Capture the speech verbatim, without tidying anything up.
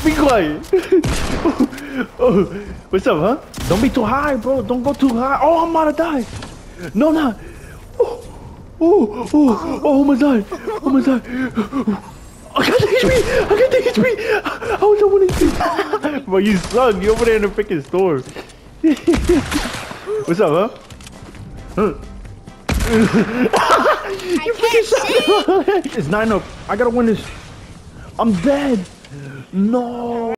Be quiet. Oh, what's up, huh? Don't be too high, bro. Don't go too high. Oh, I'm about to die. No, no. Oh, oh, oh, oh, my god. Oh my god. I got the H P. I got the H P. I was at one H P. Bro, you suck. You over there in the freaking store. What's up, huh? Huh? You freaking suck. It's nine up. I gotta win this. I'm dead. No.